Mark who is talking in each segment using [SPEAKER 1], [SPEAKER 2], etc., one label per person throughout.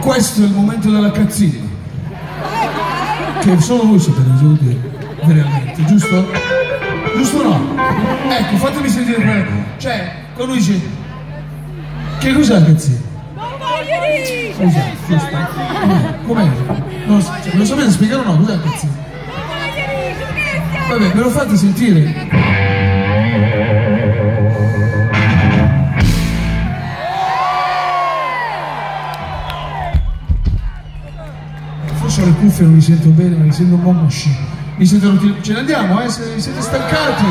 [SPEAKER 1] questo è il momento della cazzina. Che solo voi sapete cosa vuol dire, veramente, giusto? Giusto o no? Ecco, fatemi sentire quello. Cioè, quando lui dice, che cos'è la cazzina? Cos'è? Giusto? Com'è? Non lo sapete spiegare o no? Cos'è la cazzina? Vabbè, me lo fate sentire? Forse ho le cuffie, non mi sento bene, ma mi sento un po' mosci. Mi sento utile. Ce ne andiamo, se siete stancati.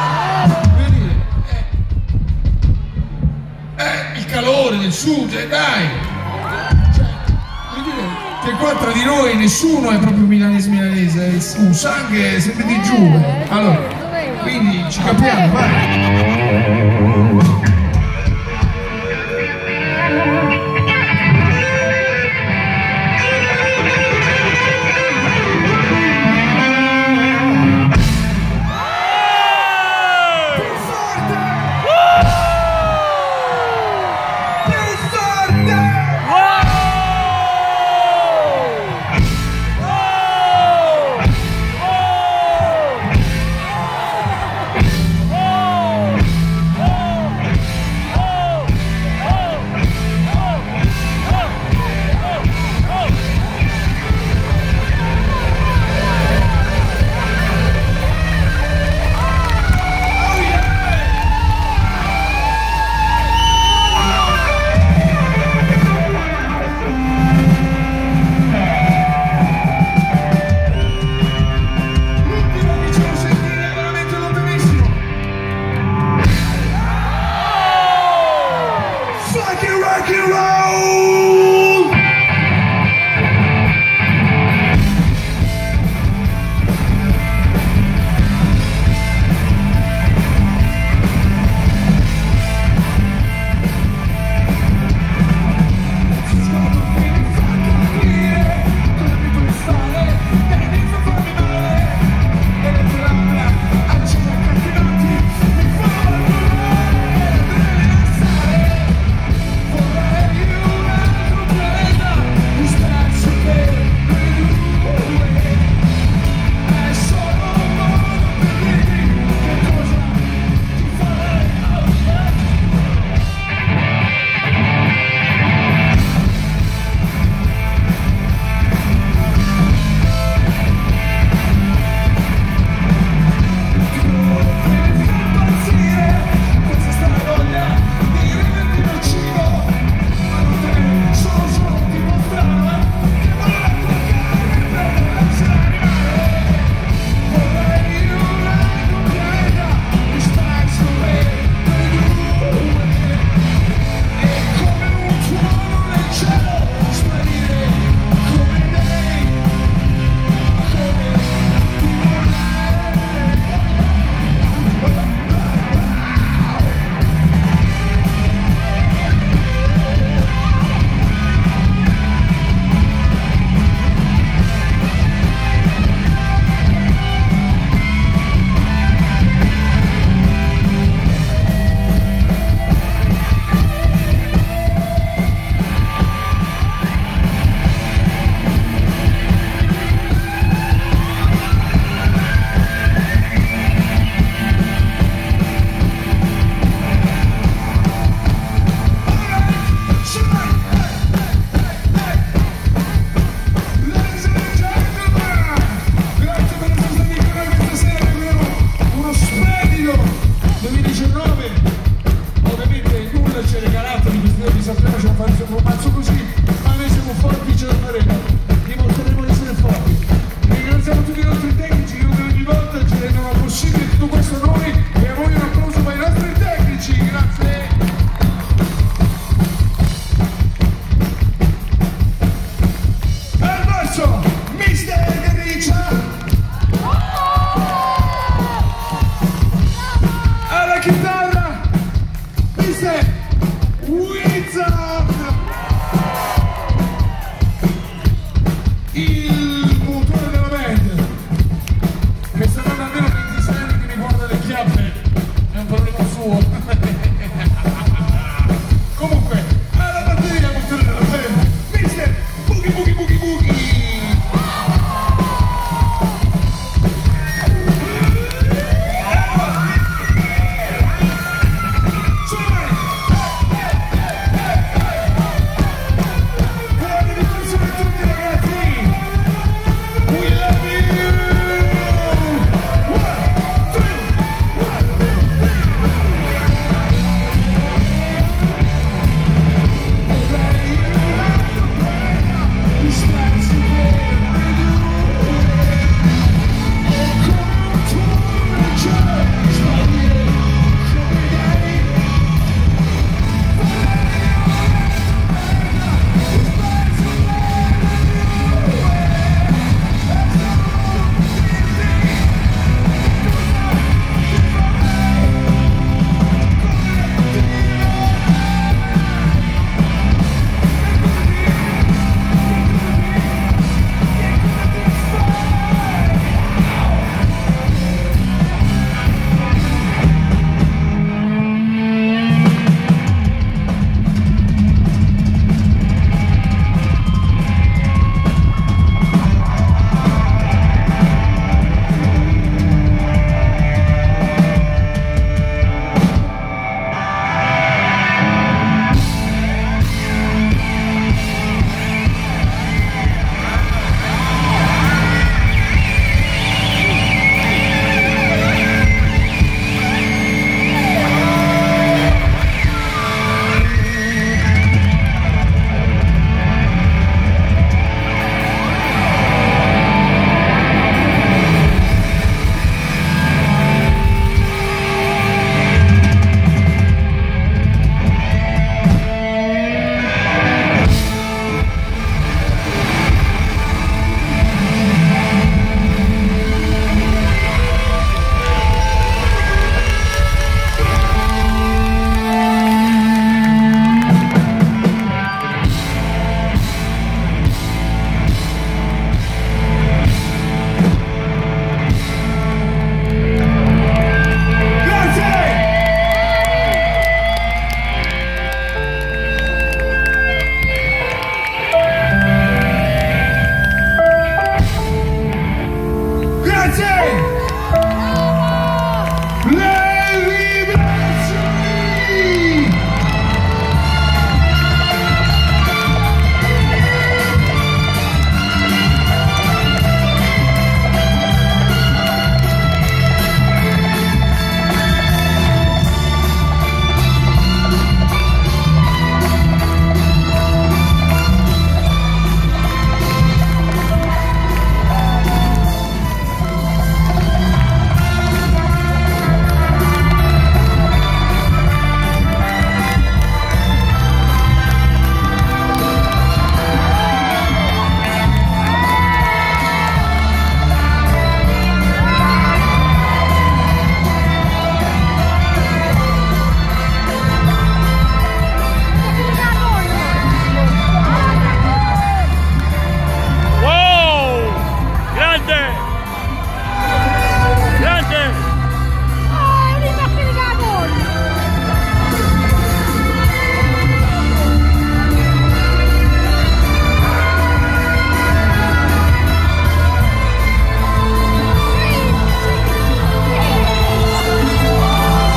[SPEAKER 1] Il calore del sud, dai! Cioè, vuol dire che qua tra di noi nessuno è proprio milanese, è un sangue sempre di giù. Allora, quindi ci capiamo, vai!
[SPEAKER 2] Alla chitarra!